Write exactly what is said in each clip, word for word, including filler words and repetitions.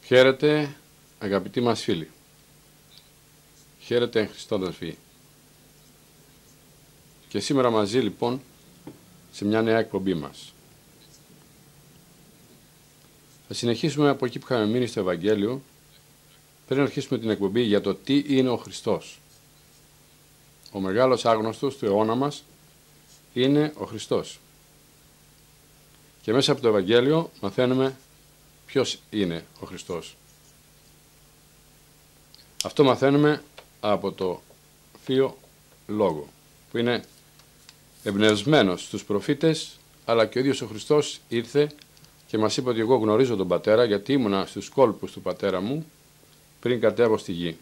Χαίρετε, αγαπητοί μας φίλοι. Χαίρετε εν Χριστώντας βή. Και σήμερα μαζί λοιπόν σε μια νέα εκπομπή μας. Θα συνεχίσουμε από εκεί που είχαμε μείνει στο Ευαγγέλιο πριν αρχίσουμε την εκπομπή για το τι είναι ο Χριστός. Ο μεγάλος άγνωστος του αιώνα μας είναι ο Χριστός. Και μέσα από το Ευαγγέλιο μαθαίνουμε ποιος είναι ο Χριστός. Αυτό μαθαίνουμε από το Θείο Λόγο, που είναι εμπνευσμένος στους προφήτες, αλλά και ο ίδιος ο Χριστός ήρθε και μας είπε ότι εγώ γνωρίζω τον Πατέρα, γιατί ήμουνα στους κόλπους του Πατέρα μου πριν κατέβω στη γη.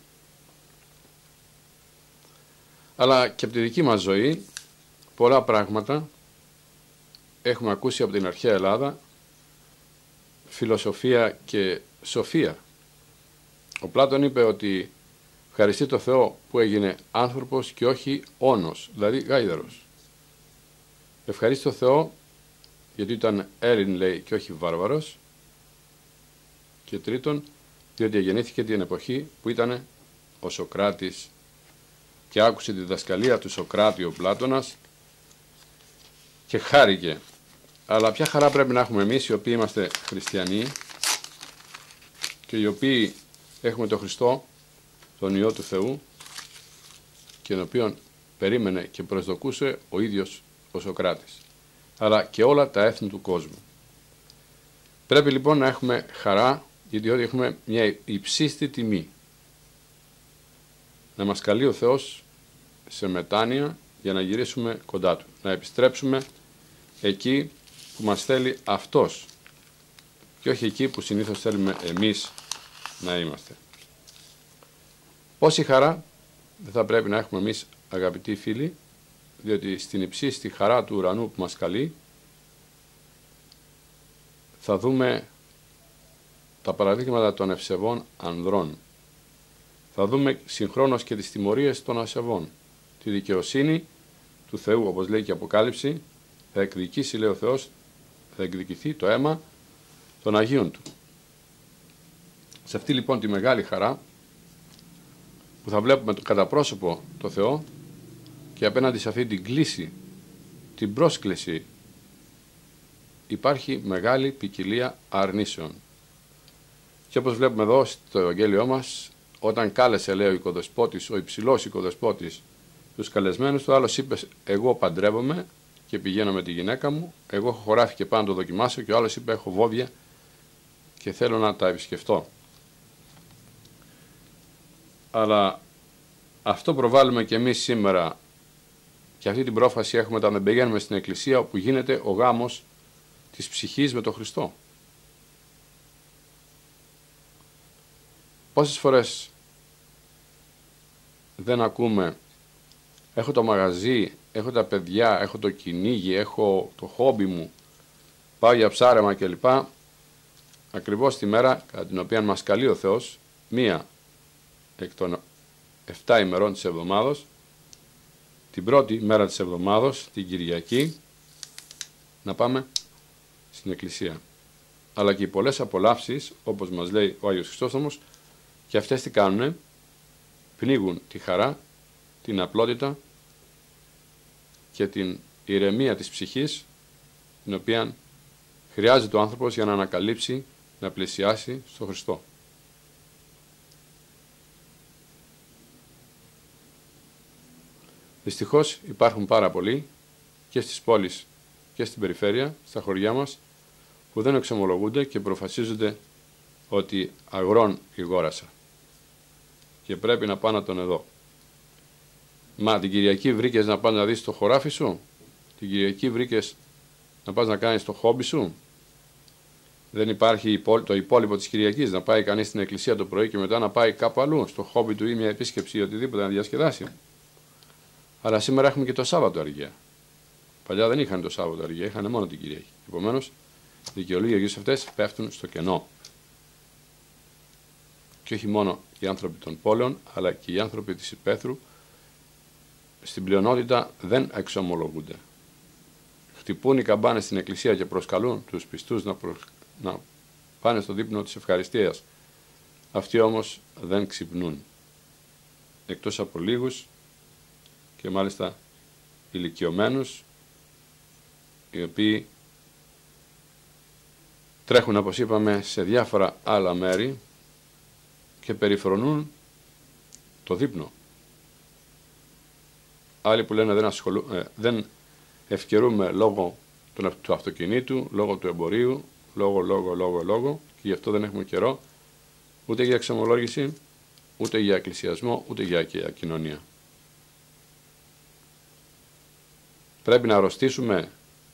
Αλλά και από τη δική μας ζωή πολλά πράγματα έχουμε ακούσει από την αρχαία Ελλάδα, φιλοσοφία και σοφία. Ο Πλάτων είπε ότι ευχαριστεί το Θεό που έγινε άνθρωπος και όχι όνος, δηλαδή γάιδαρος. Ευχαριστεί το Θεό γιατί ήταν Έλλην, λέει, και όχι βάρβαρος. Και τρίτον, διότι γεννήθηκε την εποχή που ήταν ο Σοκράτης και άκουσε τη διδασκαλία του Σοκράτη ο Πλάτωνας και χάρηκε. Αλλά ποια χαρά πρέπει να έχουμε εμείς οι οποίοι είμαστε χριστιανοί και οι οποίοι έχουμε τον Χριστό, τον Υιό του Θεού, και τον οποίον περίμενε και προσδοκούσε ο ίδιος ο Σοκράτης, αλλά και όλα τα έθνη του κόσμου. Πρέπει λοιπόν να έχουμε χαρά, γιατί έχουμε μια υψίστη τιμή. Να μας καλεί ο Θεός σε μετάνοια για να γυρίσουμε κοντά Του, να επιστρέψουμε εκεί που μας θέλει Αυτός και όχι εκεί που συνήθως θέλουμε εμείς να είμαστε. Πόση χαρά δεν θα πρέπει να έχουμε εμείς, αγαπητοί φίλοι, διότι στην υψίστη χαρά του ουρανού που μας καλεί θα δούμε τα παραδείγματα των ευσεβών ανδρών. Θα δούμε συγχρόνως και τις τιμωρίες των ασεβών. Τη δικαιοσύνη του Θεού, όπως λέει και η Αποκάλυψη, θα εκδικήσει, λέει ο Θεός, θα εκδικηθεί το αίμα των Αγίων Του. Σε αυτή λοιπόν τη μεγάλη χαρά που θα βλέπουμε κατά πρόσωπο το Θεό και απέναντι σε αυτή την κλίση, την πρόσκληση, υπάρχει μεγάλη ποικιλία αρνήσεων. Και όπως βλέπουμε εδώ στο Ευαγγέλιό μας, όταν κάλεσε, λέει, ο οικοδεσπότης, ο υψηλός οικοδεσπότης, τους καλεσμένους του, άλλος είπε, εγώ παντρεύομαι και πηγαίνω με τη γυναίκα μου, εγώ έχω χωράφι και πάω να το δοκιμάσω, και ο άλλος είπε, έχω βόδια και θέλω να τα επισκεφτώ. Αλλά αυτό προβάλλουμε και εμείς σήμερα, και αυτή την πρόφαση έχουμε όταν δεν πηγαίνουμε στην εκκλησία, όπου γίνεται ο γάμος της ψυχής με τον Χριστό. Πόσες φορές δεν ακούμε, έχω το μαγαζί, έχω τα παιδιά, έχω το κυνήγι, έχω το χόμπι μου, πάω για ψάρεμα κλπ. Ακριβώς τη μέρα κατά την οποία μας καλεί ο Θεός, μία εκ των εφτά ημερών της εβδομάδος, την πρώτη μέρα της εβδομάδος, την Κυριακή, να πάμε στην εκκλησία. Αλλά και οι πολλές απολαύσεις, όπως μας λέει ο Άγιος Χριστόστομος, και αυτές τι κάνουνε, πνίγουν τη χαρά, την απλότητα και την ηρεμία της ψυχής, την οποία χρειάζεται ο άνθρωπος για να ανακαλύψει, να πλησιάσει στον Χριστό. Δυστυχώς υπάρχουν πάρα πολλοί και στις πόλεις και στην περιφέρεια, στα χωριά μας, που δεν εξομολογούνται και προφασίζονται ότι αγρών ηγόρασα και πρέπει να πάω να τον εδώ. Μα την Κυριακή βρήκες να πας να δεις το χωράφι σου? Την Κυριακή βρήκες να πας να κάνεις το χόμπι σου? Δεν υπάρχει το υπόλοιπο της Κυριακής, να πάει κανείς στην εκκλησία το πρωί και μετά να πάει κάπου αλλού, στο χόμπι του ή μια επίσκεψη ή οτιδήποτε να διασκεδάσει? Αλλά σήμερα έχουμε και το Σάββατο αργία. Παλιά δεν είχαν το Σάββατο αργία, είχαν μόνο την Κυριακή. Επομένως, οι δικαιολογίες αυτές πέφτουν στο κενό. Και όχι μόνο οι άνθρωποι των πόλεων, αλλά και οι άνθρωποι της υπαίθρου, στην πλειονότητα δεν εξομολογούνται. Χτυπούν οι καμπάνες στην εκκλησία και προσκαλούν τους πιστούς να, προ... να πάνε στο δείπνο της ευχαριστίας Αυτοί όμως δεν ξυπνούν, εκτός από λίγους και μάλιστα ηλικιωμένους, οι οποίοι τρέχουν, όπως είπαμε, σε διάφορα άλλα μέρη και περιφρονούν το δείπνο. Άλλοι που λένε δεν, ασχολού, ε, δεν ευκαιρούμε λόγω του αυτοκινήτου, λόγω του εμπορίου, λόγω, λόγω, λόγω, λόγω, και γι' αυτό δεν έχουμε καιρό ούτε για εξομολόγηση, ούτε για εκκλησιασμό, ούτε για κοινωνία. Πρέπει να αρρωστήσουμε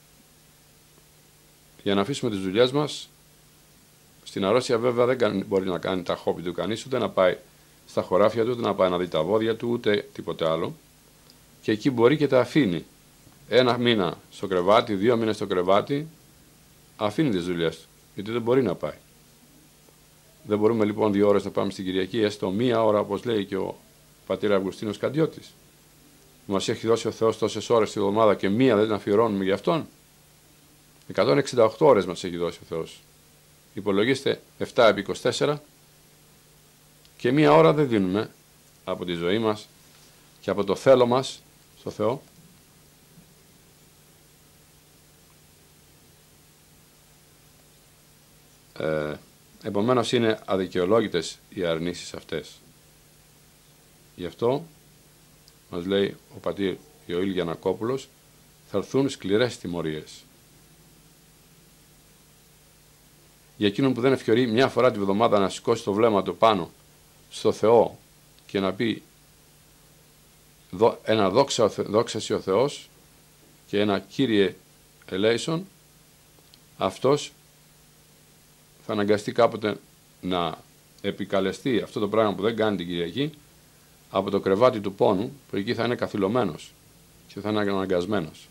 για να αφήσουμε τις δουλειές μας. Στην αρρώστια βέβαια δεν μπορεί να κάνει τα χόμπι του κανείς, ούτε να πάει στα χωράφια του, ούτε να πάει να δει τα βόδια του, ούτε τίποτε άλλο. Και εκεί μπορεί και τα αφήνει. Ένα μήνα στο κρεβάτι, δύο μήνες στο κρεβάτι, αφήνει τις δουλειές του, γιατί δεν μπορεί να πάει. Δεν μπορούμε λοιπόν δύο ώρες να πάμε στην Κυριακή, έστω μία ώρα, όπως λέει και ο πατήρ Αυγουστίνος Καντιώτης. Μας έχει δώσει ο Θεός τόσες ώρες τη εβδομάδα και μία δεν την αφιερώνουμε για Αυτόν. εκατόν εξήντα οκτώ ώρες μας έχει δώσει ο Θεός. Υπολογίστε επτά επί είκοσι τέσσερα και μία ώρα δεν δίνουμε από τη ζωή μας και από το θέλω μας στο Θεό. Ε, επομένως είναι αδικαιολόγητες οι αρνήσεις αυτές. Γι' αυτό μας λέει ο πατήρ Ιωήλ Γιαννακόπουλος, θα έρθουν σκληρές τιμωρίες. Για εκείνον που δεν ευκαιρεί μια φορά τη βδομάδα να σηκώσει το βλέμμα του πάνω στο Θεό και να πει ένα δόξα, δόξαση ο Θεός και ένα Κύριε ελέησον, αυτός θα αναγκαστεί κάποτε να επικαλεστεί αυτό το πράγμα που δεν κάνει την Κυριακή από το κρεβάτι του πόνου, που εκεί θα είναι καθυλωμένος και θα είναι αναγκασμένος.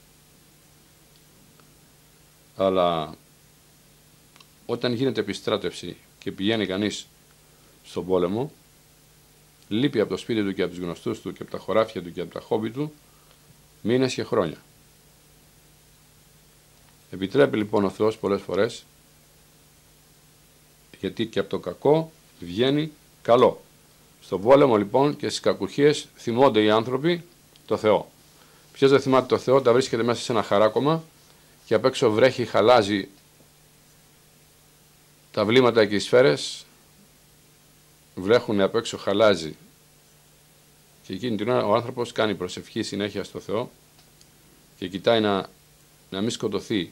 Αλλά όταν γίνεται επιστράτευση και πηγαίνει κανείς στον πόλεμο, λείπει από το σπίτι του και από τους γνωστούς του και από τα χωράφια του και από τα χόμπι του μήνες και χρόνια. Επιτρέπει λοιπόν ο Θεός πολλές φορές, γιατί και από το κακό βγαίνει καλό. Στον πόλεμο λοιπόν και στις κακουχίες θυμώνται οι άνθρωποι το Θεό. Ποιος δεν θυμάται το Θεό όταν βρίσκεται μέσα σε ένα χαράκωμα και απ' έξω βρέχει, χαλάζει τα βλήματα και οι σφαίρες, βρέχουν απ' έξω, χαλάζει, και εκείνη την ώρα ο άνθρωπος κάνει προσευχή συνέχεια στο Θεό και κοιτάει να, να μην σκοτωθεί.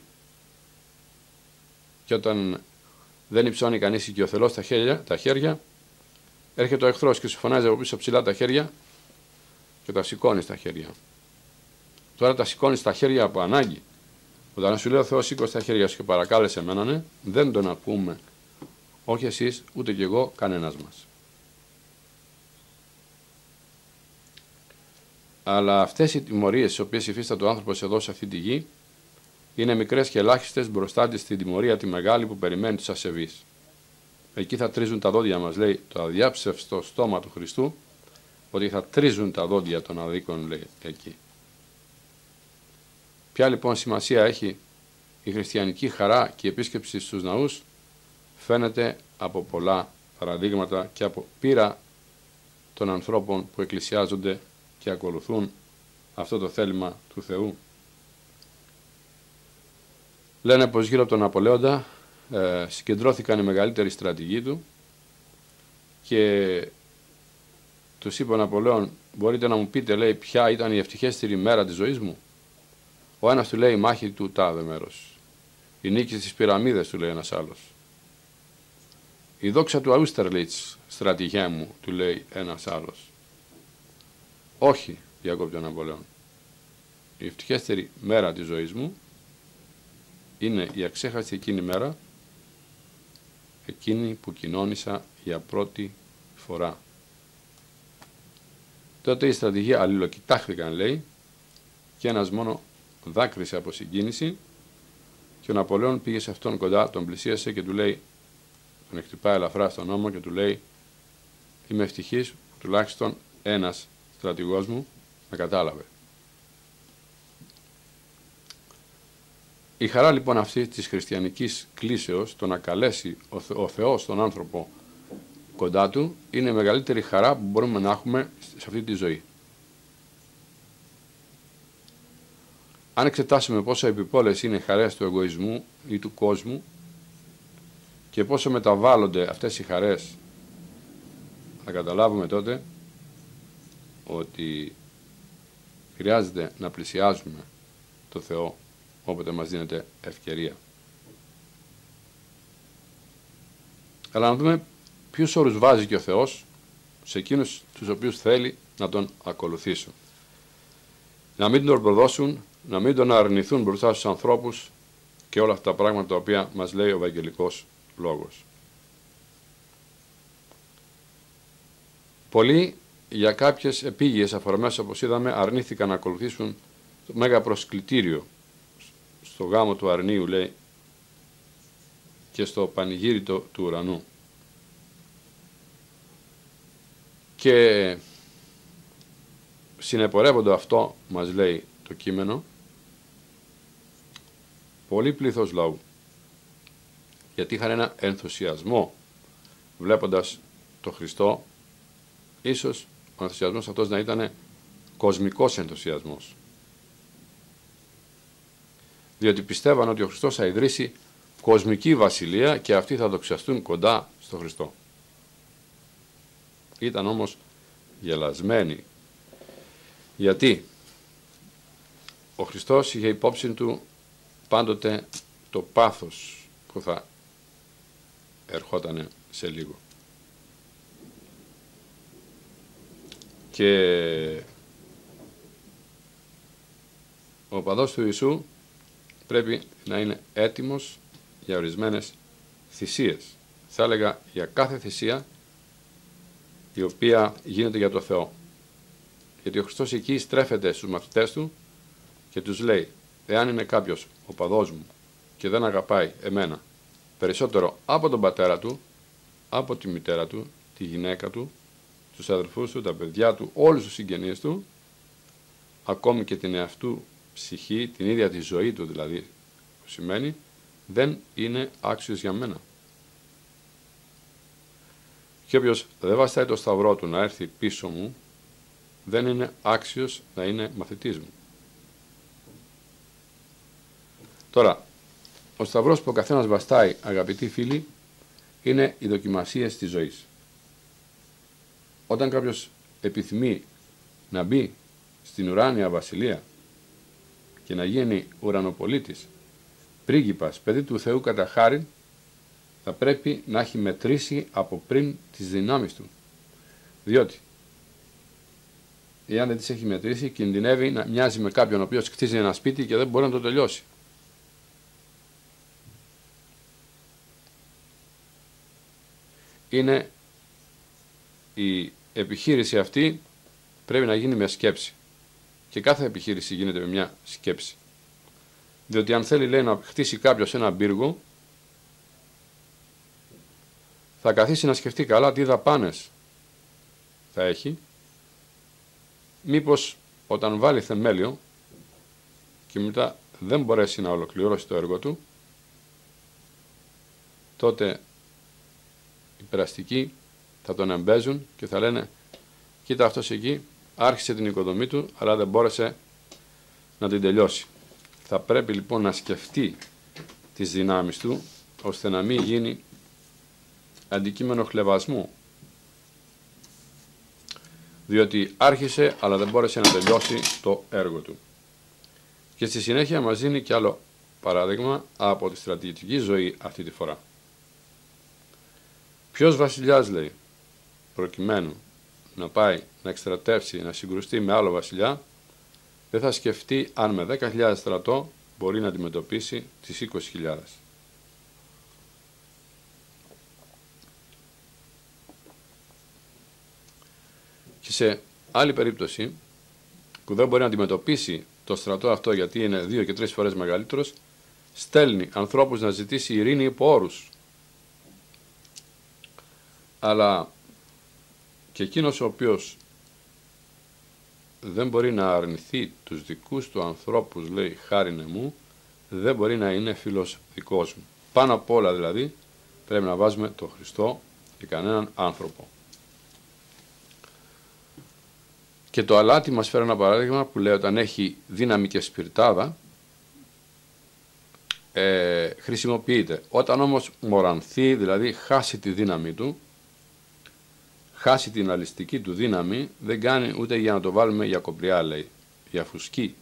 Και όταν δεν υψώνει κανείς οικειοθελώς τα χέρια, τα χέρια, έρχεται ο εχθρός και σου φωνάζει από πίσω ψηλά τα χέρια και τα σηκώνει στα χέρια. Τώρα τα σηκώνει στα χέρια από ανάγκη. Όταν σου λέει ο Θεός σήκωσε τα χέρια σου και παρακάλεσε εμένα, ναι, δεν τον ακούμε. Όχι εσείς, ούτε κι εγώ, κανένας μας. Αλλά αυτές οι τιμωρίες τις οποίες υφίσταται ο άνθρωπος εδώ σε αυτή τη γη είναι μικρές και ελάχιστες μπροστά της στην τιμωρία τη μεγάλη που περιμένει τους ασεβείς. Εκεί θα τρίζουν τα δόντια μας, λέει το αδιάψευστο στόμα του Χριστού, ότι θα τρίζουν τα δόντια των αδίκων, λέει εκεί. Ποια λοιπόν σημασία έχει η χριστιανική χαρά και η επίσκεψη στους ναούς? Φαίνεται από πολλά παραδείγματα και από πείρα των ανθρώπων που εκκλησιάζονται και ακολουθούν αυτό το θέλημα του Θεού. Λένε πως γύρω από τον Ναπολέοντα ε, συγκεντρώθηκαν οι μεγαλύτεροι στρατηγοί του και τους είπε ο Ναπολέον, μπορείτε να μου πείτε, λέει, ποια ήταν η ευτυχέστερη μέρα της ζωής μου? Ο ένας του λέει η μάχη του τάδε μέρος, η νίκη στις πυραμίδες, του λέει ένας άλλος. Η δόξα του Αούστерлιτς, στρατηγέ μου, του λέει ένας άλλος. Όχι, διακόπτει ο Ναπολέον. Η ευτυχέστερη μέρα της ζωής μου είναι η αξέχαστη εκείνη μέρα, εκείνη που κοινώνησα για πρώτη φορά. Τότε οι στρατηγοί αλληλοκοιτάχθηκαν, λέει, και ένας μόνο δάκρυσε από συγκίνηση και ο Ναπολέον πήγε σε αυτόν κοντά, τον πλησίασε και του λέει, τον χτυπάει ελαφρά στον ώμο και του λέει, είμαι ευτυχής που τουλάχιστον ένας στρατηγός μου με κατάλαβε. Η χαρά λοιπόν αυτή της χριστιανικής κλίσεως, το να καλέσει ο, Θε, ο Θεός τον άνθρωπο κοντά Του είναι η μεγαλύτερη χαρά που μπορούμε να έχουμε σε αυτή τη ζωή. Αν εξετάσουμε πόσο επιπόλαιες είναι οι χαρές του εγωισμού ή του κόσμου και πόσο μεταβάλλονται αυτές οι χαρές, θα καταλάβουμε τότε ότι χρειάζεται να πλησιάζουμε το Θεό όποτε μας δίνεται ευκαιρία. Αλλά να δούμε ποιους όρους βάζει και ο Θεός σε εκείνους τους οποίους θέλει να Τον ακολουθήσουν. Να μην Τον προδώσουν, να μην Τον αρνηθούν μπροστά στους ανθρώπους και όλα αυτά τα πράγματα τα οποία μας λέει ο Ευαγγελικός Λόγος. Πολλοί για κάποιες επίγειες αφορμές, όπως είδαμε, αρνήθηκαν να ακολουθήσουν το μέγα προσκλητήριο στο γάμο του αρνίου, λέει, και στο πανηγύρι του ουρανού. Και συνεπορεύονται αυτό, μας λέει το κείμενο, πολύ πλήθος λαού, γιατί είχαν ένα ενθουσιασμό βλέποντας το Χριστό. Ίσως ο ενθουσιασμός αυτός να ήταν κοσμικός ενθουσιασμός, διότι πιστεύαν ότι ο Χριστός θα ιδρύσει κοσμική βασιλεία και αυτοί θα δοξαστούν κοντά στο Χριστό. Ήταν όμως γελασμένοι, γιατί ο Χριστός είχε υπόψη Του πάντοτε το πάθος που θα ερχότανε σε λίγο. Και ο οπαδός του Ιησού πρέπει να είναι έτοιμος για ορισμένες θυσίες. Θα έλεγα για κάθε θυσία η οποία γίνεται για το Θεό. Γιατί ο Χριστός εκεί στρέφεται στους μαθητές Του και τους λέει: εάν είναι κάποιος οπαδός μου και δεν αγαπάει εμένα περισσότερο από τον πατέρα του, από τη μητέρα του, τη γυναίκα του, τους αδελφούς του, τα παιδιά του, όλους τους συγγενείς του, ακόμη και την εαυτού ψυχή, την ίδια τη ζωή του δηλαδή, που σημαίνει, δεν είναι άξιος για μένα. Και όποιος δεν βαστάει το σταυρό του να έρθει πίσω μου, δεν είναι άξιος να είναι μαθητής μου. Τώρα, ο σταυρός που ο καθένας βαστάει, αγαπητοί φίλοι, είναι οι δοκιμασίες της ζωής. Όταν κάποιος επιθυμεί να μπει στην ουράνια βασιλεία και να γίνει ουρανοπολίτης, πρίγκιπας, παιδί του Θεού κατά χάριν, θα πρέπει να έχει μετρήσει από πριν τις δυνάμεις του. Διότι, εάν δεν τις έχει μετρήσει, κινδυνεύει να μοιάζει με κάποιον ο οποίος κτίζει ένα σπίτι και δεν μπορεί να το τελειώσει. Είναι η επιχείρηση αυτή πρέπει να γίνει με σκέψη. Και κάθε επιχείρηση γίνεται με μια σκέψη. Διότι αν θέλει, λέει, να χτίσει κάποιος ένα πύργο, θα καθίσει να σκεφτεί καλά τι δαπάνες θα έχει, μήπως όταν βάλει θεμέλιο και μετά δεν μπορέσει να ολοκληρώσει το έργο του, τότε οι περαστικοί θα τον εμπέζουν και θα λένε: κοίτα, αυτός εκεί άρχισε την οικοδομή του, αλλά δεν μπόρεσε να την τελειώσει. Θα πρέπει λοιπόν να σκεφτεί τις δυνάμεις του, ώστε να μην γίνει αντικείμενο χλευασμού. Διότι άρχισε, αλλά δεν μπόρεσε να τελειώσει το έργο του. Και στη συνέχεια μας δίνει κι άλλο παράδειγμα από τη στρατηγική ζωή αυτή τη φορά. Ποιος βασιλιάς, λέει, προκειμένου να πάει να εκστρατεύσει, να συγκρουστεί με άλλο βασιλιά, δεν θα σκεφτεί αν με δέκα χιλιάδες στρατό μπορεί να αντιμετωπίσει τις είκοσι χιλιάδες. Και σε άλλη περίπτωση, που δεν μπορεί να αντιμετωπίσει το στρατό αυτό γιατί είναι δύο και τρεις φορές μεγαλύτερος, στέλνει ανθρώπους να ζητήσει ειρήνη υπό όρους. Αλλά και εκείνος ο οποίος δεν μπορεί να αρνηθεί τους δικούς του ανθρώπους, λέει, χάρινε μου, δεν μπορεί να είναι φίλος δικός μου. Πάνω απ' όλα δηλαδή πρέπει να βάζουμε τον Χριστό για κανέναν άνθρωπο. Και το αλάτι μας φέρει ένα παράδειγμα που λέει όταν έχει δύναμη και σπιρτάδα, ε, χρησιμοποιείται. Όταν όμως μορανθεί, δηλαδή χάσει τη δύναμη του, χάσει την αλιστική του δύναμη, δεν κάνει ούτε για να το βάλουμε για κοπριά, λέει, για φουσκή.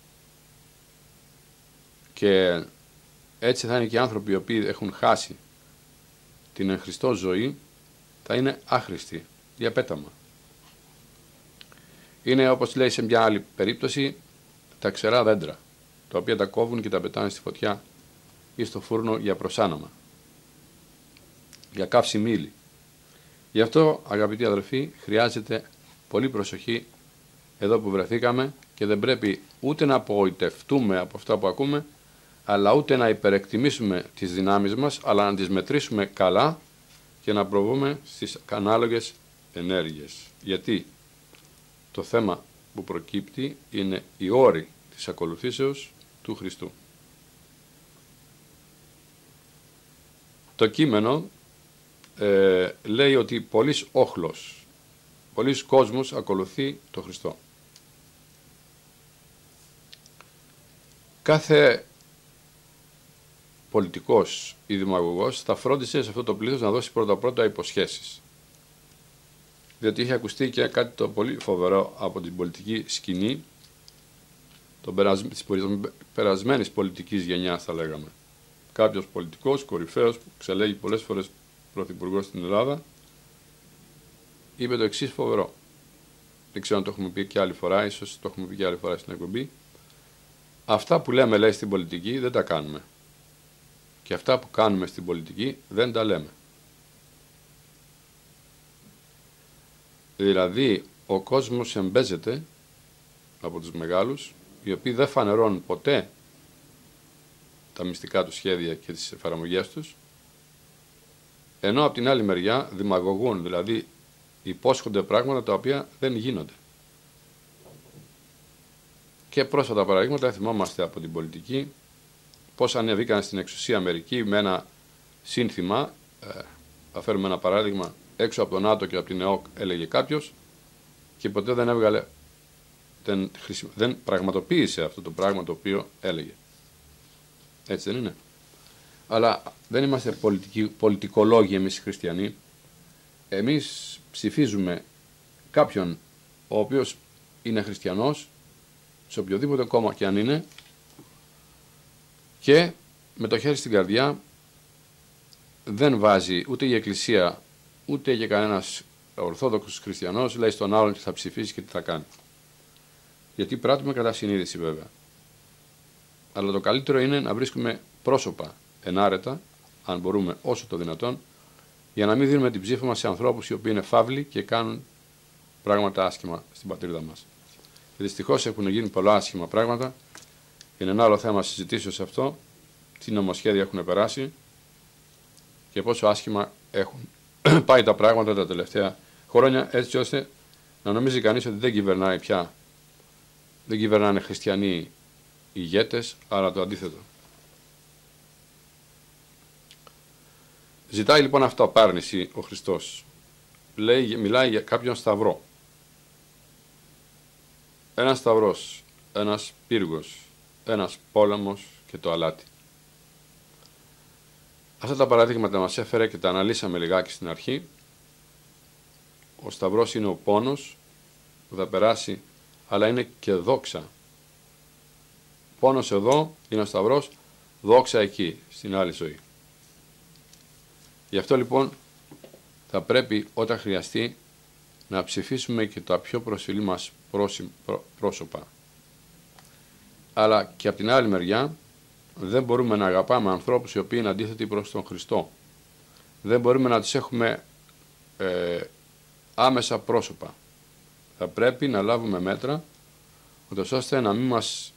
Και έτσι θα είναι και οι άνθρωποι οι οποίοι έχουν χάσει την εν Χριστώ ζωή, θα είναι άχρηστοι, για πέταμα. Είναι, όπως λέει σε μια άλλη περίπτωση, τα ξερά δέντρα, τα οποία τα κόβουν και τα πετάνε στη φωτιά ή στο φούρνο για προσάναμα, για καύση μήλι. Γι' αυτό, αγαπητοί αδελφοί, χρειάζεται πολύ προσοχή εδώ που βρεθήκαμε και δεν πρέπει ούτε να απογοητευτούμε από αυτά που ακούμε, αλλά ούτε να υπερεκτιμήσουμε τις δυνάμεις μας, αλλά να τις μετρήσουμε καλά και να προβούμε στις ανάλογες ενέργειες. Γιατί το θέμα που προκύπτει είναι η όρη της ακολουθήσεως του Χριστού. Το κείμενο ε, λέει ότι πολύς όχλος, πολύς κόσμος ακολουθεί το Χριστό. Κάθε πολιτικός ή δημαγωγός θα φρόντισε σε αυτό το πλήθος να δώσει πρώτα-πρώτα υποσχέσεις. Διότι είχε ακουστεί και κάτι το πολύ φοβερό από την πολιτική σκηνή της περασμένης πολιτικής γενιάς, θα λέγαμε. Κάποιος πολιτικός, κορυφαίος, που ξελέγει πολλές φορές πρωθυπουργός στην Ελλάδα, είπε το εξής φοβερό. Δεν ξέρω αν το έχουμε πει και άλλη φορά, ίσως το έχουμε πει και άλλη φορά στην εκπομπή. Αυτά που λέμε, λέει, στην πολιτική δεν τα κάνουμε. Και αυτά που κάνουμε στην πολιτική δεν τα λέμε. Δηλαδή, ο κόσμος εμπέζεται από τους μεγάλους, οι οποίοι δεν φανερώνουν ποτέ τα μυστικά του σχέδια και τις εφαρμογές τους, ενώ από την άλλη μεριά δημαγωγούν, δηλαδή υπόσχονται πράγματα τα οποία δεν γίνονται. Και πρόσφατα παραδείγματα θυμόμαστε από την πολιτική, πώς ανεβήκαν στην εξουσία μερικοί με ένα σύνθημα, ε, θα φέρουμε ένα παράδειγμα, έξω από τον ΝΑΤΟ και από την ΕΟΚ, έλεγε κάποιος, και ποτέ δεν έβγαλε, δεν, χρησιμο, δεν πραγματοποίησε αυτό το πράγμα το οποίο έλεγε. Έτσι δεν είναι? Αλλά δεν είμαστε πολιτικοί, πολιτικολόγοι εμείς οι χριστιανοί. Εμείς ψηφίζουμε κάποιον ο οποίος είναι χριστιανός, σε οποιοδήποτε κόμμα και αν είναι, και με το χέρι στην καρδιά δεν βάζει ούτε η Εκκλησία ούτε και κανένας ορθόδοξος χριστιανός λέει στον άλλον τι θα ψηφίσει και τι θα κάνει. Γιατί πράττουμε κατά συνείδηση βέβαια. Αλλά το καλύτερο είναι να βρίσκουμε πρόσωπα ενάρετα, αν μπορούμε όσο το δυνατόν, για να μην δίνουμε την ψήφα μας σε ανθρώπους οι οποίοι είναι φαύλοι και κάνουν πράγματα άσχημα στην πατρίδα μας. Και δυστυχώς έχουν γίνει πολλά άσχημα πράγματα. Είναι ένα άλλο θέμα συζητήσεως σε αυτό, τι νομοσχέδια έχουν περάσει και πόσο άσχημα έχουν πάει τα πράγματα τα τελευταία χρόνια, έτσι ώστε να νομίζει κανείς ότι δεν κυβερνάει πια, δεν κυβερνάνε χριστιανοί ηγέτες, αλλά το αντίθετο. Ζητάει λοιπόν αυτοαπάρνηση ο Χριστός. Λέει, μιλάει για κάποιον σταυρό. Ένας σταυρός, ένας πύργος, ένας πόλεμος και το αλάτι. Αυτά τα παραδείγματα μας έφερε και τα αναλύσαμε λιγάκι στην αρχή. Ο σταυρός είναι ο πόνος που θα περάσει, αλλά είναι και δόξα. Πόνος εδώ είναι ο σταυρός, δόξα εκεί, στην άλλη ζωή. Γι' αυτό λοιπόν θα πρέπει όταν χρειαστεί να ψηφίσουμε και τα πιο προσφυλή μας πρόσωπα. Αλλά και από την άλλη μεριά δεν μπορούμε να αγαπάμε ανθρώπους οι οποίοι είναι αντίθετοι προς τον Χριστό. Δεν μπορούμε να τους έχουμε ε, άμεσα πρόσωπα. Θα πρέπει να λάβουμε μέτρα ώστε να μην μας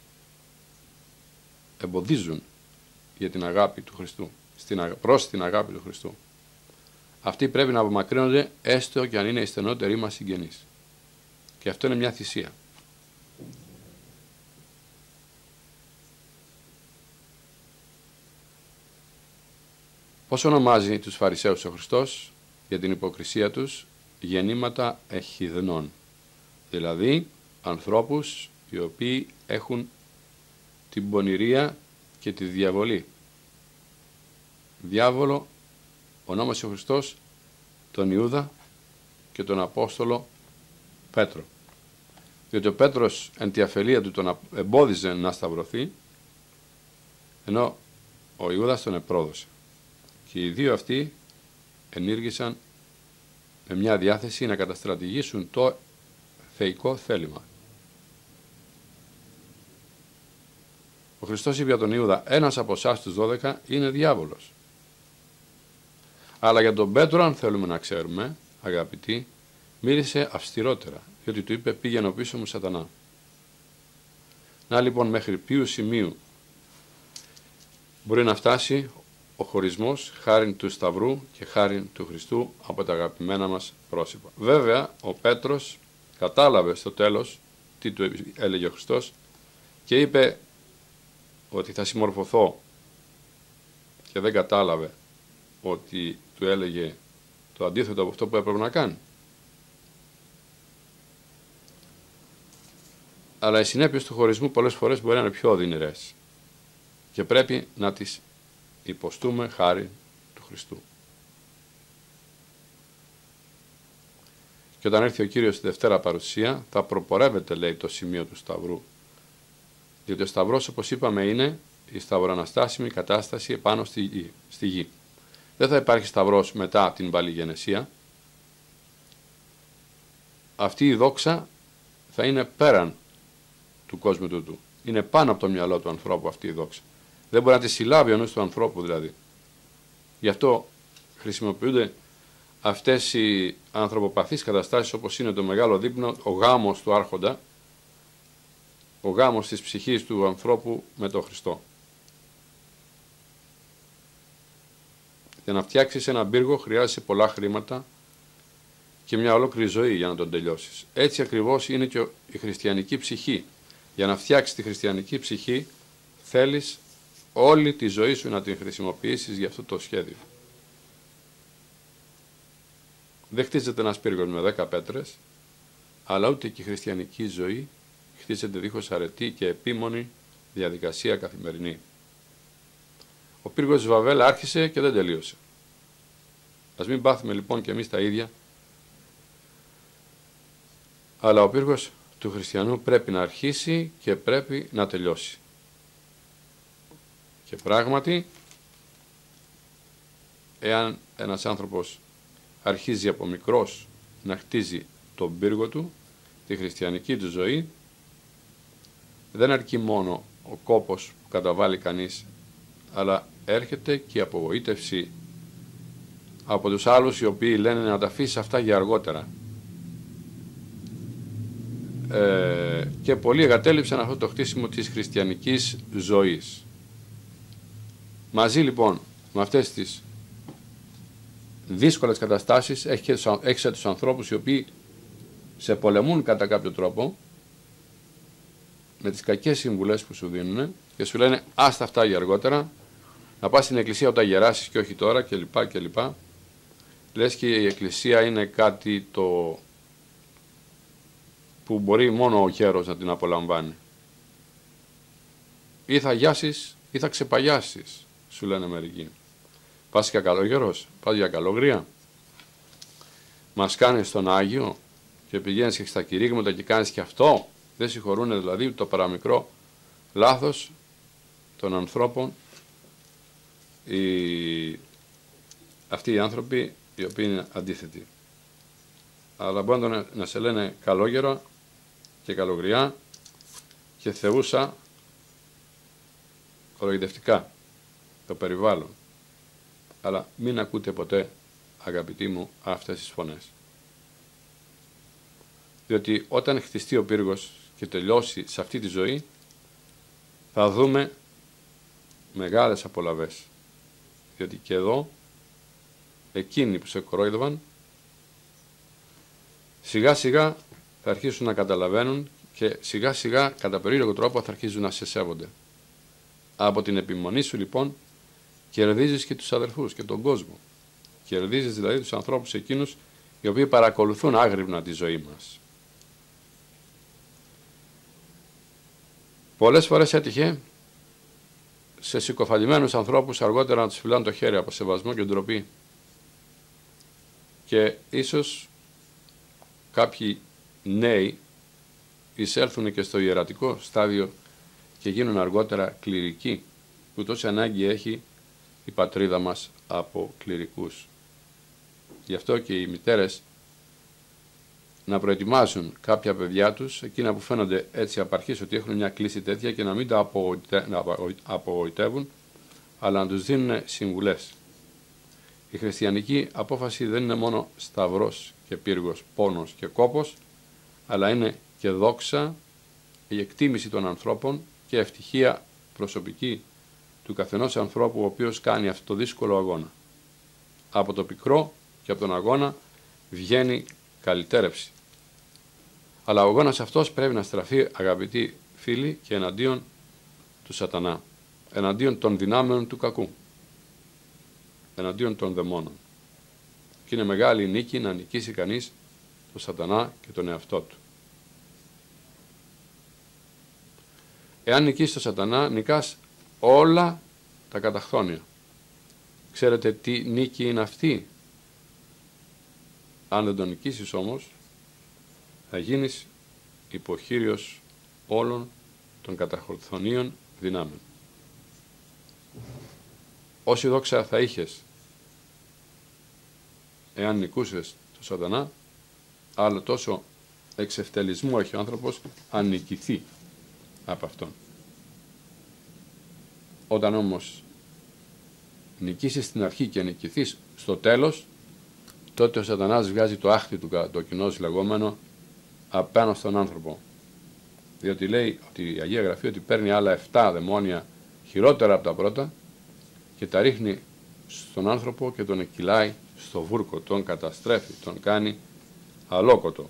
εμποδίζουν για την αγάπη του Χριστού, στην, προς την αγάπη του Χριστού. Αυτοί πρέπει να απομακρύνονται έστω και αν είναι οι στενότεροι μας συγγενείς. Και αυτό είναι μια θυσία. Πώς ονομάζει τους Φαρισαίους ο Χριστός? για την υποκρισία τους γεννήματα εχιδνών, δηλαδή ανθρώπους οι οποίοι έχουν την πονηρία και τη διαβολή. Διάβολο ονόμασε ο Χριστός τον Ιούδα και τον Απόστολο Πέτρο, διότι ο Πέτρος εν τη αφελία του τον εμπόδιζε να σταυρωθεί, ενώ ο Ιούδας τον επρόδωσε, και οι δύο αυτοί ενήργησαν με μια διάθεση να καταστρατηγήσουν το θεϊκό θέλημα. Ο Χριστός είπε για τον Ιούδα: ένας από εσάς τους δώδεκα είναι διάβολος. Αλλά για τον Πέτρο, αν θέλουμε να ξέρουμε, αγαπητοί, μίλησε αυστηρότερα, διότι του είπε: πήγαινε πίσω μου, Σατανά. Να λοιπόν, μέχρι ποιου σημείου μπορεί να φτάσει ο χωρισμός χάριν του Σταυρού και χάριν του Χριστού από τα αγαπημένα μας πρόσωπα. Βέβαια, ο Πέτρος κατάλαβε στο τέλος τι του έλεγε ο Χριστός και είπε ότι θα συμμορφωθώ, και δεν κατάλαβε ότι του έλεγε το αντίθετο από αυτό που έπρεπε να κάνει. Αλλά οι συνέπειες του χωρισμού πολλές φορές μπορεί να είναι πιο οδυνηρές και πρέπει να τις υποστούμε χάρη του Χριστού. Και όταν έρθει ο Κύριος στη Δευτέρα Παρουσία θα προπορεύεται, λέει, το σημείο του Σταυρού, διότι ο Σταυρός, όπως είπαμε, είναι η σταυροαναστάσιμη κατάσταση επάνω στη γη. Στη γη. Δεν θα υπάρχει Σταυρός μετά την παλιγενεσία. Αυτή η δόξα θα είναι πέραν του κόσμου τούτου. Είναι πάνω από το μυαλό του ανθρώπου αυτή η δόξα. Δεν μπορεί να τη συλλάβει ο νους του ανθρώπου δηλαδή. Γι' αυτό χρησιμοποιούνται αυτές οι ανθρωποπαθείς καταστάσεις, όπως είναι το μεγάλο δείπνο, ο γάμος του άρχοντα, ο γάμος της ψυχής του ανθρώπου με τον Χριστό. Για να φτιάξεις ένα πύργο χρειάζεσαι πολλά χρήματα και μια ολόκληρη ζωή για να τον τελειώσεις. Έτσι ακριβώς είναι και η χριστιανική ψυχή. Για να φτιάξεις τη χριστιανική ψυχή θέλεις όλη τη ζωή σου να την χρησιμοποιήσεις για αυτό το σχέδιο. Δεν χτίζεται ένας πύργος με δέκα πέτρες, αλλά ούτε και η χριστιανική ζωή χτίζεται δίχως αρετή και επίμονη διαδικασία καθημερινή. Ο πύργος της Βαβέλ άρχισε και δεν τελείωσε. Ας μην πάθουμε λοιπόν και εμείς τα ίδια, αλλά ο πύργος του χριστιανού πρέπει να αρχίσει και πρέπει να τελειώσει. Και πράγματι, εάν ένας άνθρωπος αρχίζει από μικρός να χτίζει τον πύργο του, τη χριστιανική του ζωή, δεν αρκεί μόνο ο κόπος που καταβάλει κανείς, αλλά έρχεται και η απογοήτευση από τους άλλους οι οποίοι λένε να τα αφήσεις αυτά για αργότερα. Ε, και πολλοί εγκατέλειψαν αυτό το χτίσιμο της χριστιανικής ζωής. Μαζί λοιπόν με αυτές τις δύσκολες καταστάσεις έχεις τους ανθρώπους οι οποίοι σε πολεμούν κατά κάποιο τρόπο με τις κακές συμβουλές που σου δίνουν και σου λένε άστα αυτά για αργότερα, να πας στην εκκλησία όταν γεράσεις και όχι τώρα κλπ. κλπ. Λες και η εκκλησία είναι κάτι το που μπορεί μόνο ο γέρος να την απολαμβάνει. Ή θα γιάσεις ή θα ξεπαγιάσεις, σου λένε μερικοί. Πας για καλόγερος, πας για καλόγρια. Μας κάνεις τον Άγιο και πηγαίνεις και στα κηρύγματα και κάνεις και αυτό. Δεν συγχωρούν δηλαδή το παραμικρό λάθος των ανθρώπων οι... αυτοί οι άνθρωποι οι οποίοι είναι αντίθετοι. Αλλά μπορούν να σε λένε καλόγερο και καλογριά και θεούσα ορογητευτικά το περιβάλλον. Αλλά μην ακούτε ποτέ, αγαπητοί μου, αυτές τις φωνές. Διότι όταν χτιστεί ο πύργος και τελειώσει σε αυτή τη ζωή, θα δούμε μεγάλες απολαβές. Διότι και εδώ, εκείνοι που σε κορόιδευαν, σιγά σιγά θα αρχίσουν να καταλαβαίνουν και σιγά σιγά κατά περίεργο τρόπο θα αρχίζουν να σε σέβονται. Από την επιμονή σου λοιπόν κερδίζεις και τους αδερφούς και τον κόσμο. Κερδίζεις δηλαδή τους ανθρώπους εκείνους οι οποίοι παρακολουθούν άγρυπνα τη ζωή μας. Πολλές φορές έτυχε σε συκοφαντημένους ανθρώπους αργότερα να τους φυλάνε το χέρι από σεβασμό και ντροπή. Και ίσως κάποιοι νέοι εισέλθουν και στο ιερατικό στάδιο και γίνουν αργότερα κληρικοί, που τόση ανάγκη έχει η πατρίδα μας από κληρικούς. Γι' αυτό και οι μητέρες να προετοιμάζουν κάποια παιδιά τους, εκείνα που φαίνονται έτσι απαρχής ότι έχουν μια κλίση τέτοια, και να μην τα απογοητεύουν, αλλά να τους δίνουν συμβουλές. Η χριστιανική απόφαση δεν είναι μόνο σταυρός και πύργος, πόνος και κόπος, αλλά είναι και δόξα, η εκτίμηση των ανθρώπων και ευτυχία προσωπική του καθενός ανθρώπου ο οποίος κάνει αυτό το δύσκολο αγώνα. Από το πικρό και από τον αγώνα βγαίνει καλυτέρευση. Αλλά ο αγώνας αυτός πρέπει να στραφεί, αγαπητοί φίλοι, και εναντίον του σατανά, εναντίον των δυνάμεων του κακού, εναντίον των δαιμόνων. Και είναι μεγάλη η νίκη να νικήσει κανείς τον σατανά και τον εαυτό του. Εάν νικήσεις τον σατανά, νικάς όλα τα καταχθόνια. Ξέρετε τι νίκη είναι αυτή? Αν δεν τον νικήσεις όμως, θα γίνεις υποχείριος όλων των καταχθονίων δυνάμεων. Όση δόξα θα είχες εάν νικούσες τον σατανά, αλλά τόσο εξευτελισμού έχει ο άνθρωπος αν νικηθεί από αυτόν. Όταν όμως νικήσεις στην αρχή και νικηθείς στο τέλος, τότε ο σατανάς βγάζει το άχτι του, το κοινώς λεγόμενο, απάνω στον άνθρωπο. Διότι λέει ότι η Αγία Γραφή ότι παίρνει άλλα εφτά δαιμόνια χειρότερα από τα πρώτα και τα ρίχνει στον άνθρωπο και τον εκκυλάει στο βούρκο, τον καταστρέφει, τον κάνει αλόκοτο.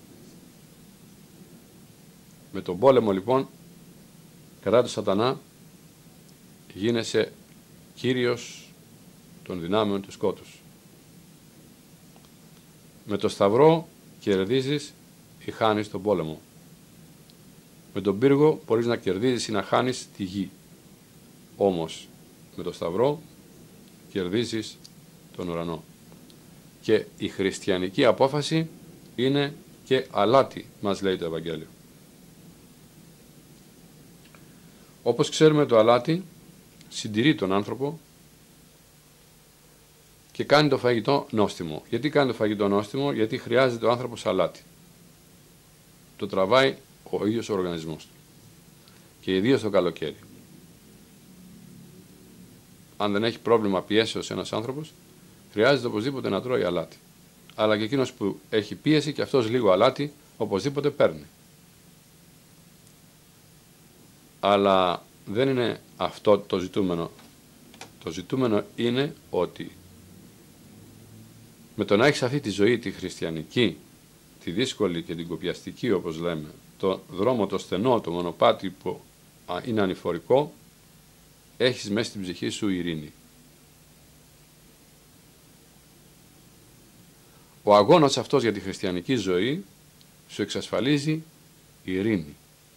Με τον πόλεμο λοιπόν κατά του σατανά γίνεσαι κύριος των δυνάμεων του σκότους. Με το σταυρό κερδίζεις ή χάνεις τον πόλεμο. Με τον πύργο μπορείς να κερδίζεις ή να χάνεις τη γη. Όμως με το σταυρό κερδίζεις τον ουρανό. Και η χριστιανική απόφαση είναι και αλάτι, μας λέει το Ευαγγέλιο. Όπως ξέρουμε, το αλάτι συντηρεί τον άνθρωπο και κάνει το φαγητό νόστιμο. Γιατί κάνει το φαγητό νόστιμο? Γιατί χρειάζεται ο άνθρωπος αλάτι. Το τραβάει ο ίδιος ο οργανισμός του. Και ιδίως το καλοκαίρι. Αν δεν έχει πρόβλημα πιέσεως ένας άνθρωπος, χρειάζεται οπωσδήποτε να τρώει αλάτι. Αλλά και εκείνος που έχει πίεση και αυτός λίγο αλάτι, οπωσδήποτε παίρνει. Αλλά δεν είναι αυτό το ζητούμενο. Το ζητούμενο είναι ότι με το να έχεις αυτή τη ζωή τη χριστιανική, τη δύσκολη και την κοπιαστική όπως λέμε, το δρόμο το στενό, το μονοπάτι που είναι ανηφορικό, έχεις μέσα στην ψυχή σου ειρήνη. Ο αγώνας αυτός για τη χριστιανική ζωή σου εξασφαλίζει ειρήνη.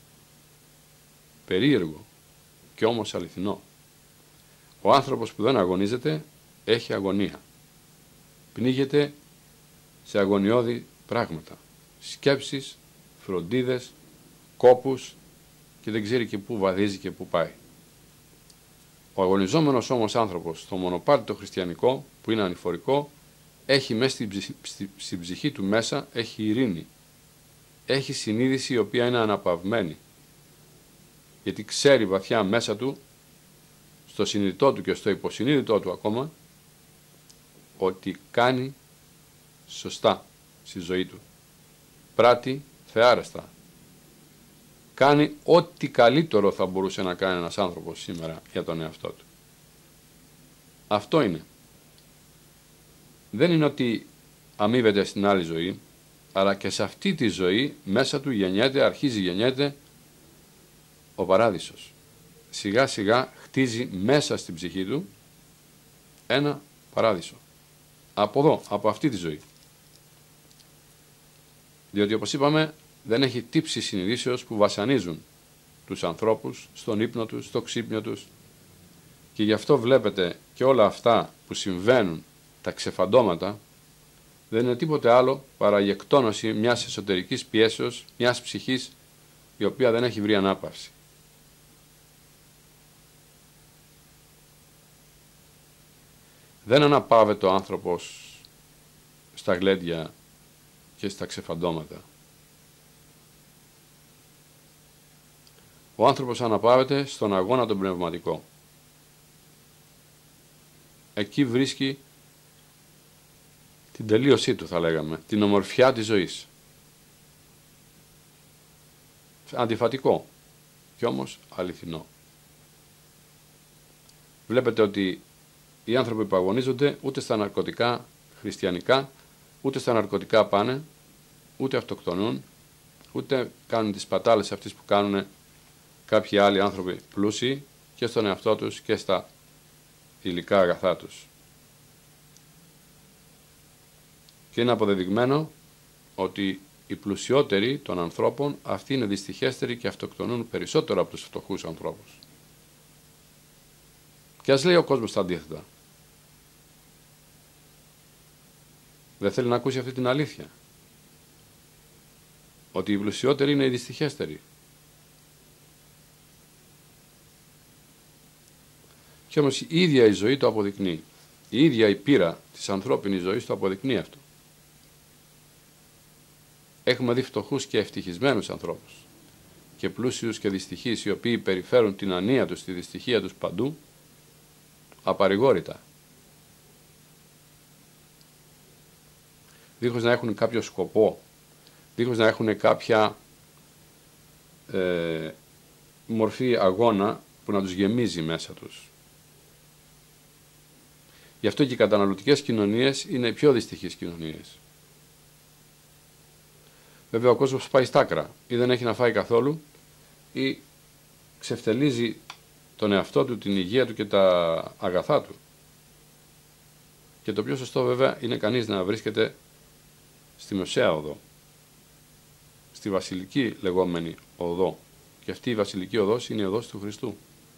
Περίεργο και όμως αληθινό. Ο άνθρωπος που δεν αγωνίζεται έχει αγωνία. Πνίγεται σε αγωνιώδη πράγματα. Σκέψεις, φροντίδες, κόπους και δεν ξέρει και πού βαδίζει και πού πάει. Ο αγωνιζόμενος όμως άνθρωπος στο μονοπάτι το χριστιανικό που είναι ανηφορικό έχει μέσα στην ψυχή, στη, στην ψυχή του μέσα έχει ειρήνη. Έχει συνείδηση η οποία είναι αναπαυμένη. Γιατί ξέρει βαθιά μέσα του, στο συνειδητό του και στο υποσυνείδητό του ακόμα, ότι κάνει σωστά στη ζωή του. Πράττει θεάρεστα. Κάνει ό,τι καλύτερο θα μπορούσε να κάνει ένας άνθρωπος σήμερα για τον εαυτό του. Αυτό είναι. Δεν είναι ότι αμείβεται στην άλλη ζωή, αλλά και σε αυτή τη ζωή μέσα του γεννιέται, αρχίζει γεννιέται ο παράδεισος. Σιγά σιγά χτίζει μέσα στην ψυχή του ένα παράδεισο. Από εδώ, από αυτή τη ζωή. Διότι όπως είπαμε δεν έχει τύψει συνειδήσεως που βασανίζουν τους ανθρώπους στον ύπνο τους, στο ξύπνιο τους, και γι' αυτό βλέπετε και όλα αυτά που συμβαίνουν, τα ξεφαντώματα, δεν είναι τίποτε άλλο παρά η εκτόνωση μιας εσωτερικής πιέσεως, μιας ψυχής η οποία δεν έχει βρει ανάπαυση. Δεν αναπαύεται ο άνθρωπος στα γλέντια και στα ξεφαντώματα. Ο άνθρωπος αναπαύεται στον αγώνα τον πνευματικό. Εκεί βρίσκει την τελείωσή του, θα λέγαμε, την ομορφιά της ζωής. Αντιφατικό και όμως αληθινό. Βλέπετε ότι οι άνθρωποι που αγωνίζονται ούτε στα ναρκωτικά χριστιανικά, ούτε στα ναρκωτικά πάνε, ούτε αυτοκτονούν, ούτε κάνουν τις πατάλες αυτές που κάνουν κάποιοι άλλοι άνθρωποι πλούσιοι και στον εαυτό τους και στα υλικά αγαθά τους. Και είναι αποδεδειγμένο ότι οι πλουσιότεροι των ανθρώπων αυτοί είναι δυστυχέστεροι και αυτοκτονούν περισσότερο από τους φτωχούς ανθρώπους. Και ας λέει ο κόσμος τα αντίθετα. Δεν θέλει να ακούσει αυτή την αλήθεια. Ότι οι πλουσιότεροι είναι οι δυστυχέστεροι. Και όμως η ίδια η ζωή το αποδεικνύει. Η ίδια η πείρα της ανθρώπινης ζωής το αποδεικνύει αυτό. Έχουμε δει φτωχούς και ευτυχισμένους ανθρώπους και πλούσιους και δυστυχείς, οι οποίοι περιφέρουν την ανία τους, τη δυστυχία τους παντού, απαρηγόρητα. Δίχως να έχουν κάποιο σκοπό, δίχως να έχουν κάποια ε, μορφή αγώνα που να τους γεμίζει μέσα τους. Γι' αυτό και οι καταναλωτικές κοινωνίες είναι οι πιο δυστυχείς κοινωνίες. Βέβαια ο κόσμος πάει στα άκρα, ή δεν έχει να φάει καθόλου, ή ξεφτελίζει τον εαυτό του, την υγεία του και τα αγαθά του. Και το πιο σωστό βέβαια είναι κανείς να βρίσκεται στη μεσαία οδό, στη βασιλική λεγόμενη οδό. Και αυτή η βασιλική οδός είναι η οδός του Χριστού,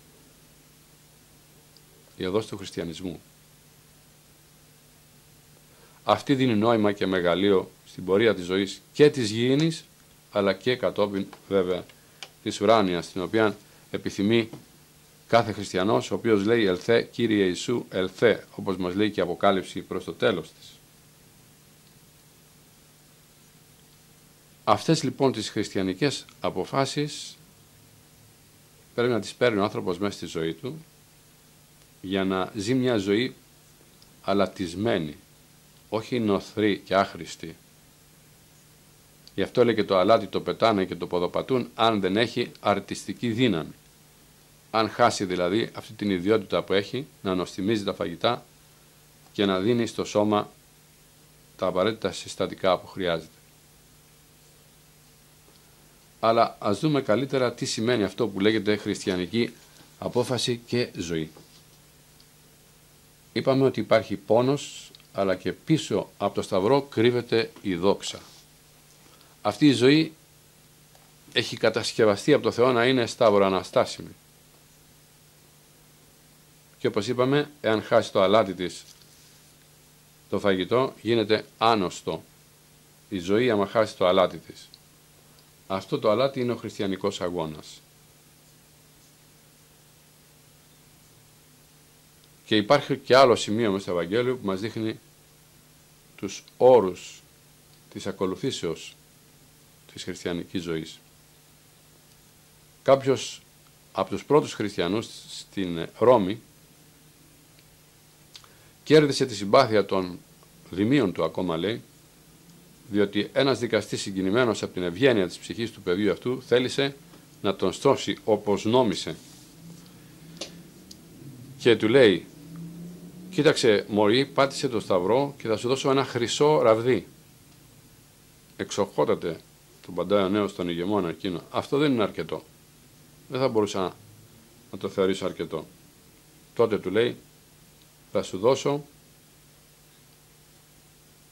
η οδός του χριστιανισμού. Αυτή δίνει νόημα και μεγαλείο στην πορεία της ζωής και της γήινης, αλλά και κατόπιν βέβαια της ουράνιας, την οποία επιθυμεί κάθε χριστιανός, ο οποίος λέει «Ελθέ, Κύριε Ιησού, ελθέ», όπως μας λέει και η Αποκάλυψη προς το τέλος της. Αυτές λοιπόν τις χριστιανικές αποφάσεις πρέπει να τις παίρνει ο άνθρωπος μέσα στη ζωή του, για να ζει μια ζωή αλατισμένη, όχι νοθρή και άχρηστη. Γι' αυτό λέει και το αλάτι το πετάνε και το ποδοπατούν αν δεν έχει αρτιστική δύναμη. Αν χάσει δηλαδή αυτή την ιδιότητα που έχει να νοστιμίζει τα φαγητά και να δίνει στο σώμα τα απαραίτητα συστατικά που χρειάζεται. Αλλά ας δούμε καλύτερα τι σημαίνει αυτό που λέγεται χριστιανική απόφαση και ζωή. Είπαμε ότι υπάρχει πόνος, αλλά και πίσω από το σταυρό κρύβεται η δόξα. Αυτή η ζωή έχει κατασκευαστεί από το Θεό να είναι σταυροαναστάσιμη. Και όπως είπαμε, εάν χάσει το αλάτι της το φαγητό, γίνεται άνοστο η ζωή άμα χάσει το αλάτι της. Αυτό το αλάτι είναι ο χριστιανικός αγώνας. Και υπάρχει και άλλο σημείο μέσα στο Ευαγγέλιο που μας δείχνει τους όρους της ακολουθήσεως της χριστιανικής ζωής. Κάποιος από τους πρώτους χριστιανούς στην Ρώμη κέρδισε τη συμπάθεια των δημίων του, ακόμα λέει, διότι ένας δικαστής συγκινημένος από την ευγένεια της ψυχής του παιδιού αυτού θέλησε να τον στρώσει όπως νόμισε. Και του λέει, κοίταξε μωρή, πάτησε το σταυρό και θα σου δώσω ένα χρυσό ραβδί. Εξοχότατε, τον παντάει ο νέος στον ηγεμόνα εκείνο. Αυτό δεν είναι αρκετό. Δεν θα μπορούσα να το θεωρήσω αρκετό. Τότε του λέει, θα σου δώσω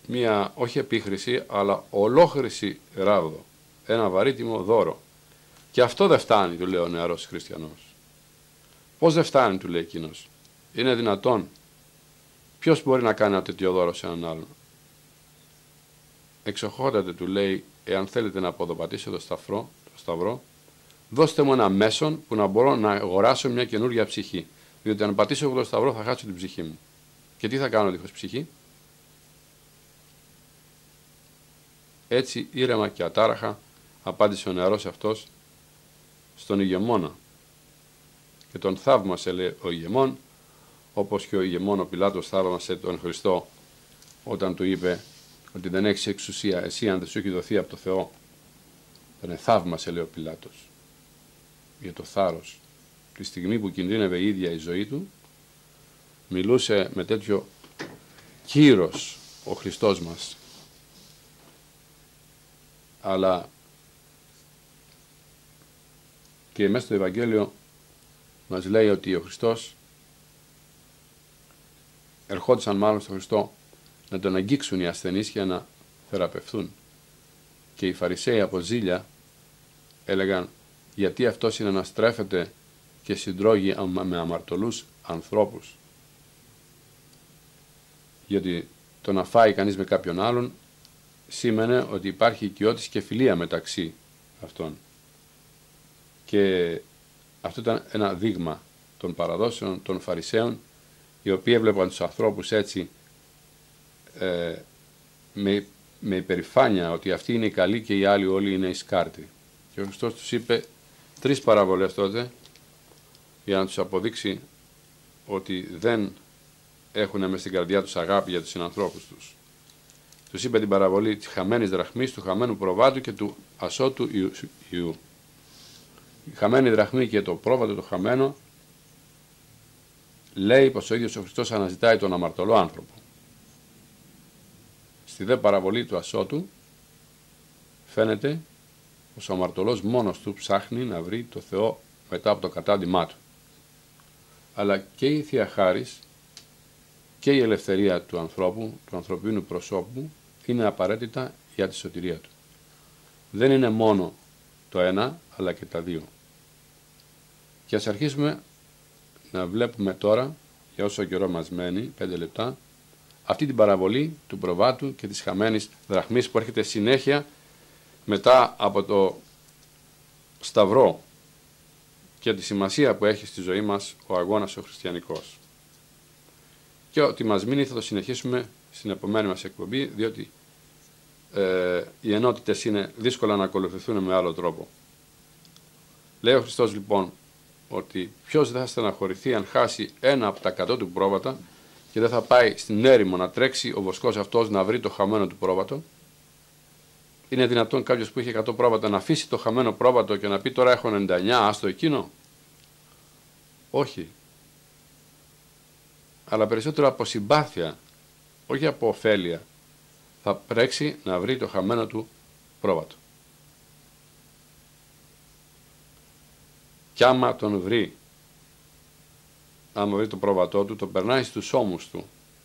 μία όχι επίχρηση, αλλά ολόχρηση ράβδο, ένα βαρύτιμο δώρο. Και αυτό δεν φτάνει, του λέει ο νεαρός χριστιανός. Πώς δεν φτάνει, του λέει εκείνος. Είναι δυνατόν. Ποιος μπορεί να κάνει ένα τέτοιο δώρο σε έναν άλλον. Εξοχότατε, του λέει, εάν θέλετε να αποδοπατήσω το σταυρό, το σταυρό, δώστε μου ένα μέσον που να μπορώ να αγοράσω μια καινούργια ψυχή. Διότι αν πατήσω εγώ το σταυρό θα χάσω την ψυχή μου. Και τι θα κάνω δίχως ψυχή? Έτσι ήρεμα και ατάραχα απάντησε ο νεαρός αυτός στον ηγεμόνα. Και τον θαύμασε, λέει, ο ηγεμόν, όπως και ο ηγεμόν ο Πιλάτος θαύμασε τον Χριστό όταν του είπε ότι δεν έχεις εξουσία εσύ αν δεν σου έχει δοθεί από το Θεό. Τον θαύμασε, λέει ο Πιλάτος, για το θάρρος. Τη στιγμή που κινδύνευε η ίδια η ζωή του, μιλούσε με τέτοιο κύρος ο Χριστός μας. Αλλά και μέσα στο Ευαγγέλιο μας λέει ότι ο Χριστός, ερχόντουσαν μάλλον στο Χριστό να τον αγγίξουν οι ασθενείς για να θεραπευθούν. Και οι Φαρισαίοι από ζήλια έλεγαν, γιατί αυτός είναι να στρέφεται και συντρώγει με αμαρτωλούς ανθρώπους. Γιατί το να φάει κανείς με κάποιον άλλον σήμαινε ότι υπάρχει οικειότης και φιλία μεταξύ αυτών. Και αυτό ήταν ένα δείγμα των παραδόσεων των Φαρισαίων, οι οποίοι έβλεπαν τους ανθρώπους έτσι ε, με, με υπερηφάνεια ότι αυτοί είναι οι καλοί και οι άλλοι όλοι είναι οι σκάρτοι. Και ο Χριστός τους είπε τρεις παραβολές τότε για να τους αποδείξει ότι δεν έχουν μες στην καρδιά τους αγάπη για τους συνανθρώπους τους. Τους είπε την παραβολή της χαμένης δραχμής, του χαμένου προβάτου και του ασώτου ιού. Η χαμένη δραχμή και το πρόβατο το χαμένο λέει πως ο ίδιος ο Χριστός αναζητάει τον αμαρτωλό άνθρωπο. Στη δε παραβολή του ασώτου φαίνεται πως ο αμαρτωλός μόνος του ψάχνει να βρει το Θεό μετά από το κατάντημά του. Αλλά και η Θεία Χάρις και η ελευθερία του ανθρώπου, του ανθρωπίνου προσώπου, είναι απαραίτητα για τη σωτηρία του. Δεν είναι μόνο το ένα, αλλά και τα δύο. Και ας αρχίσουμε να βλέπουμε τώρα, για όσο καιρό μας μένει, πέντε λεπτά, αυτή την παραβολή του προβάτου και της χαμένης δραχμής που έρχεται συνέχεια μετά από το σταυρό και τη σημασία που έχει στη ζωή μας ο αγώνας ο χριστιανικός. Και ό,τι μας μείνει θα το συνεχίσουμε στην επομένη μας εκπομπή, διότι ε, οι ενότητες είναι δύσκολα να ακολουθηθούν με άλλο τρόπο. Λέει ο Χριστός λοιπόν ότι ποιος δεν θα στεναχωρηθεί αν χάσει ένα από τα εκατό του πρόβατα και δεν θα πάει στην έρημο να τρέξει ο βοσκός αυτός να βρει το χαμένο του πρόβατο. Είναι δυνατόν κάποιος που είχε εκατό πρόβατα να αφήσει το χαμένο πρόβατο και να πει τώρα έχω ενενήντα εννιά, άστο εκείνο? Όχι. Αλλά περισσότερο από συμπάθεια, όχι από ωφέλεια, θα πρέξει να βρει το χαμένο του πρόβατο. Κι άμα τον βρει, άμα βρει το πρόβατό του, το περνάει στους ώμους του,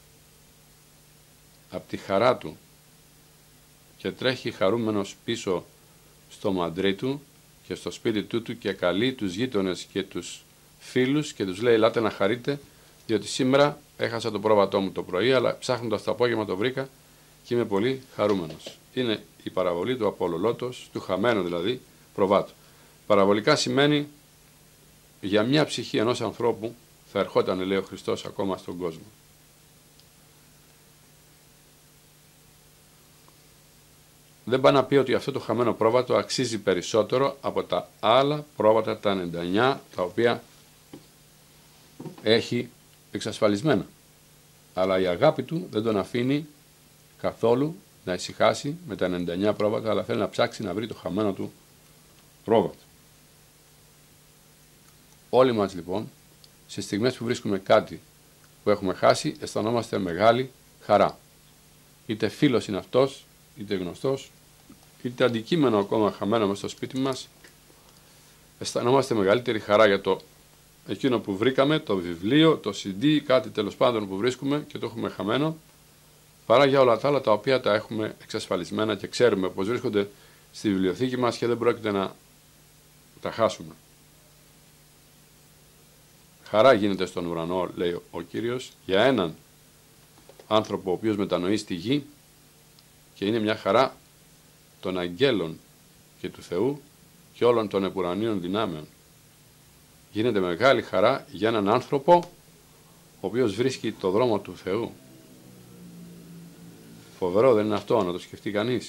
από τη χαρά του, και τρέχει χαρούμενος πίσω στο μαντρί του και στο σπίτι του του και καλεί τους γείτονες και τους φίλους και τους λέει ελάτε να χαρείτε, διότι σήμερα έχασα το πρόβατό μου το πρωί, αλλά ψάχνοντας το απόγευμα το βρήκα και είμαι πολύ χαρούμενος. Είναι η παραβολή του απολολότος, του χαμένου δηλαδή προβάτου. Παραβολικά σημαίνει για μια ψυχή ενός ανθρώπου θα ερχόταν, λέει ο Χριστός, ακόμα στον κόσμο. Δεν πάει να πει ότι αυτό το χαμένο πρόβατο αξίζει περισσότερο από τα άλλα πρόβατα τα ενενήντα εννιά τα οποία έχει εξασφαλισμένα. Αλλά η αγάπη του δεν τον αφήνει καθόλου να ησυχάσει με τα ενενήντα εννιά πρόβατα, αλλά θέλει να ψάξει να βρει το χαμένο του πρόβατο. Όλοι μας λοιπόν, σε στιγμές που βρίσκουμε κάτι που έχουμε χάσει, αισθανόμαστε μεγάλη χαρά. Είτε φίλος είναι αυτός, είτε γνωστός, είτε αντικείμενο ακόμα χαμένο μες στο σπίτι μας, αισθανόμαστε μεγαλύτερη χαρά για το εκείνο που βρήκαμε, το βιβλίο, το σι ντι, κάτι τέλος πάντων που βρίσκουμε και το έχουμε χαμένο, παρά για όλα τα άλλα τα οποία τα έχουμε εξασφαλισμένα και ξέρουμε πως βρίσκονται στη βιβλιοθήκη μας και δεν πρόκειται να τα χάσουμε. Χαρά γίνεται στον ουρανό, λέει ο Κύριος, για έναν άνθρωπο ο οποίος μετανοεί στη γη, και είναι μια χαρά των αγγέλων και του Θεού και όλων των επουρανίων δυνάμεων. Γίνεται μεγάλη χαρά για έναν άνθρωπο ο οποίος βρίσκει το δρόμο του Θεού. Φοβερό δεν είναι αυτό, να το σκεφτεί κανείς?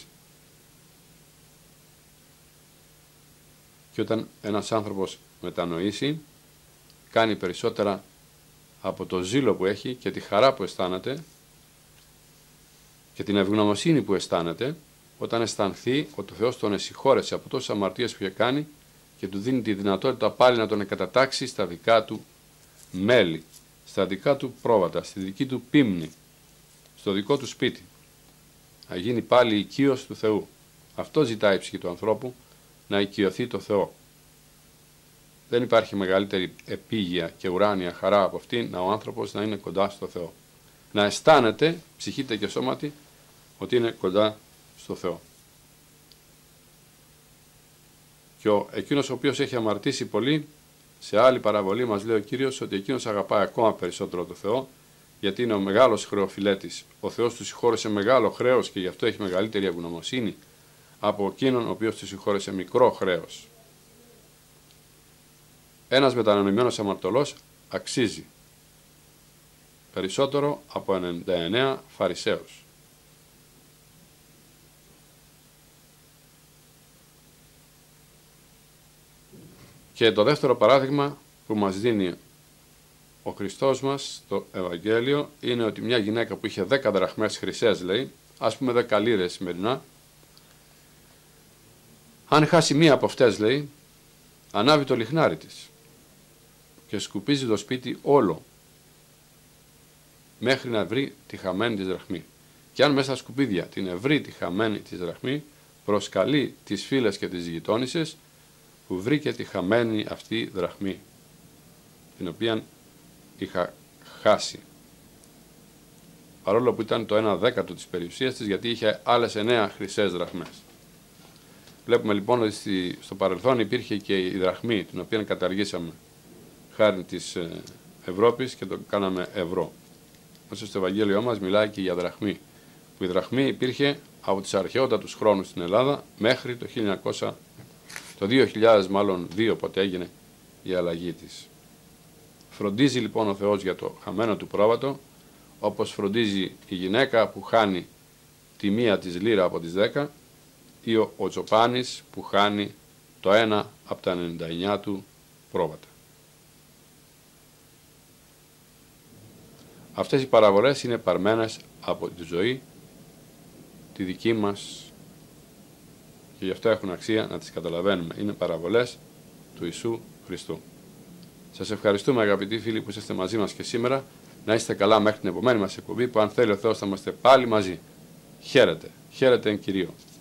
Και όταν ένας άνθρωπος μετανοήσει, κάνει περισσότερα από το ζήλο που έχει και τη χαρά που αισθάνεται και την ευγνωμοσύνη που αισθάνεται, όταν αισθανθεί ότι ο Θεός τον εσυγχώρεσε από τόσες αμαρτίες που είχε κάνει και του δίνει τη δυνατότητα πάλι να τον εκατατάξει στα δικά του μέλη, στα δικά του πρόβατα, στη δική του πίμνη, στο δικό του σπίτι. Να γίνει πάλι οικείος του Θεού. Αυτό ζητάει η ψυχή του ανθρώπου, να οικειωθεί το Θεό. Δεν υπάρχει μεγαλύτερη επίγεια και ουράνια χαρά από αυτήν, να ο άνθρωπος να είναι κοντά στο Θεό. Να αισθάνεται, ψυχήτε και σώματι, ότι είναι κοντά στο Θεό. Και ο, εκείνος ο οποίος έχει αμαρτήσει πολύ, σε άλλη παραβολή μας λέει ο Κύριος ότι εκείνος αγαπάει ακόμα περισσότερο το Θεό, γιατί είναι ο μεγάλος χρεοφιλέτης. Ο Θεός του συγχώρεσε μεγάλο χρέος και γι' αυτό έχει μεγαλύτερη ευγνωμοσύνη από εκείνον ο οποίος του συγχώρεσε μικρό χρέος. Ένας μετανοημένος αμαρτωλός αξίζει περισσότερο από ενενήντα εννέα φαρισαίους. Και το δεύτερο παράδειγμα που μας δίνει ο Χριστός μας στο Ευαγγέλιο είναι ότι μια γυναίκα που είχε δέκα δραχμές χρυσές, λέει, ας πούμε δέκα λίρες σημερινά, αν χάσει μία από αυτές, λέει, ανάβει το λιχνάρι της και σκουπίζει το σπίτι όλο μέχρι να βρει τη χαμένη της δραχμή. Και αν μέσα στα σκουπίδια την βρει τη χαμένη της δραχμή, προσκαλεί τις φίλες και τις γειτόνισσες που βρήκε τη χαμένη αυτή δραχμή, την οποία είχα χάσει. Παρόλο που ήταν το ένα δέκατο της περιουσίας της, γιατί είχε άλλες εννέα χρυσές δραχμές. Βλέπουμε λοιπόν ότι στο παρελθόν υπήρχε και η δραχμή, την οποία καταργήσαμε χάρη της Ευρώπης και το κάναμε ευρώ. Όσο στο Ευαγγέλιό μας μιλάει και για δραχμή, που η δραχμή υπήρχε από τις αρχαιότατους χρόνους στην Ελλάδα μέχρι το, χίλια εννιακόσια, το δύο χιλιάδες μάλλον δύο, πότε έγινε η αλλαγή της. Φροντίζει λοιπόν ο Θεός για το χαμένο του πρόβατο, όπως φροντίζει η γυναίκα που χάνει τη μία της λίρα από τις δέκα, ή ο, ο Τσοπάνης που χάνει το ένα από τα ενενήντα εννέα του πρόβατα. Αυτές οι παραβολές είναι παρμένες από τη ζωή τη δική μας και γι' αυτό έχουν αξία να τις καταλαβαίνουμε. Είναι παραβολές του Ιησού Χριστού. Σας ευχαριστούμε αγαπητοί φίλοι που είστε μαζί μας και σήμερα. Να είστε καλά μέχρι την επομένη μας εκπομπή, που αν θέλει ο Θεός θα είμαστε πάλι μαζί. Χαίρετε, χαίρετε εν Κυρίω.